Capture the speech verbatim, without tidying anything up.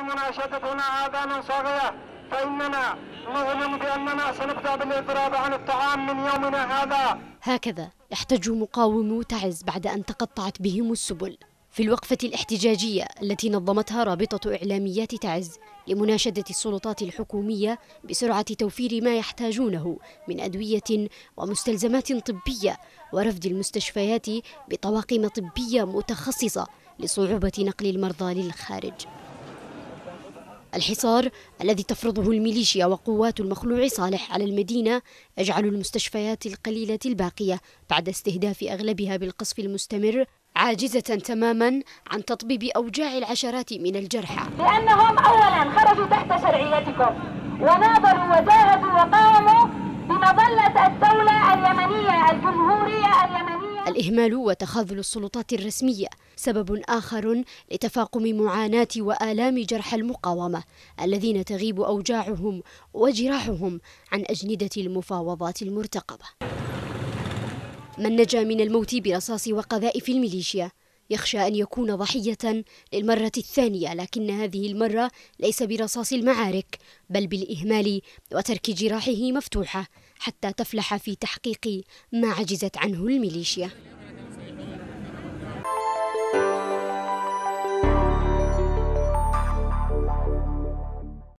مناشدتنا آذانا صاغية، فإننا نعلن بأننا سنبدأ بالإضراب عن الطعام من يومنا هذا. هكذا احتجوا مقاومو تعز بعد أن تقطعت بهم السبل. في الوقفة الاحتجاجية التي نظمتها رابطة إعلاميات تعز لمناشدة السلطات الحكومية بسرعة توفير ما يحتاجونه من أدوية ومستلزمات طبية ورفد المستشفيات بطواقم طبية متخصصة لصعوبة نقل المرضى للخارج. الحصار الذي تفرضه الميليشيا وقوات المخلوع صالح على المدينة يجعل المستشفيات القليلة الباقية بعد استهداف أغلبها بالقصف المستمر عاجزة تماما عن تطبيب أوجاع العشرات من الجرحى، لأنهم أولا خرجوا تحت شرعيتكم وناضلوا وجاهدوا وقاوموا بمظلة الدولة اليمنية الجمهورية اليمنية. الإهمال وتخاذل السلطات الرسمية سبب آخر لتفاقم معاناة وآلام جرحى المقاومة الذين تغيب أوجاعهم وجراحهم عن أجندة المفاوضات المرتقبة. من نجا من الموت برصاص وقذائف الميليشيا يخشى أن يكون ضحية للمرة الثانية، لكن هذه المرة ليس برصاص المعارك بل بالإهمال وترك جراحه مفتوحة حتى تفلح في تحقيق ما عجزت عنه الميليشيا.